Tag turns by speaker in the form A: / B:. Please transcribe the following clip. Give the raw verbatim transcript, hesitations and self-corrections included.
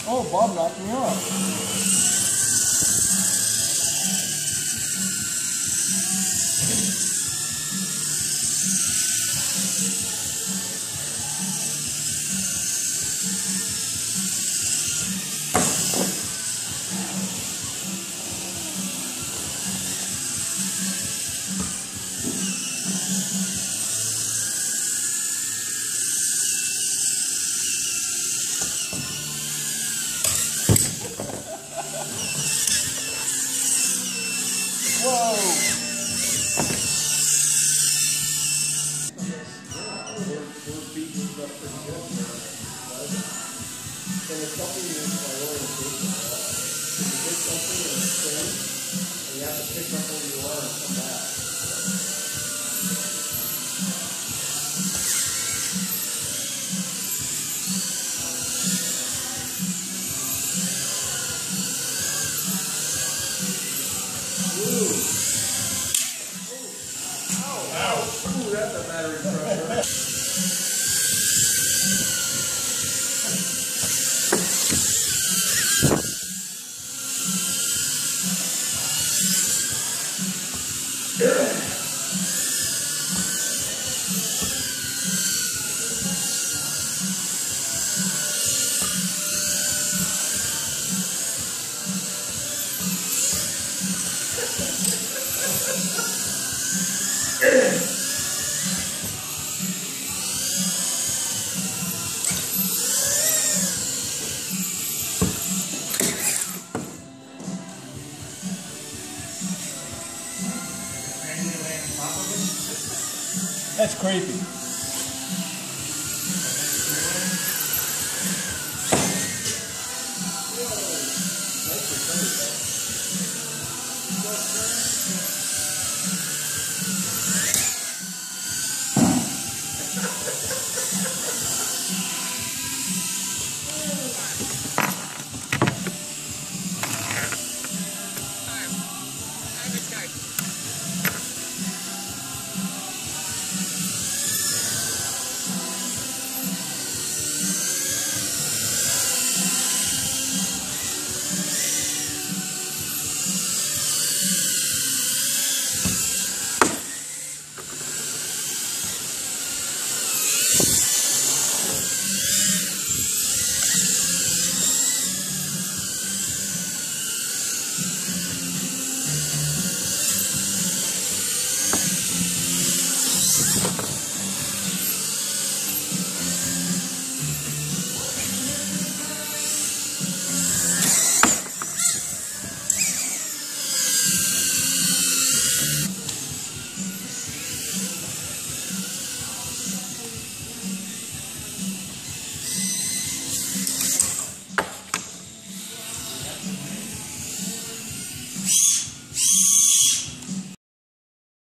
A: Oh, Bob knocked me off. Whoa! We're beating stuff pretty good. And it's something you use my orientation. If you get something and it's thin, and you have to pick up where you are and come back. Ooh. Ow. Ow. Ooh, that's a battery crusher. That's creepy.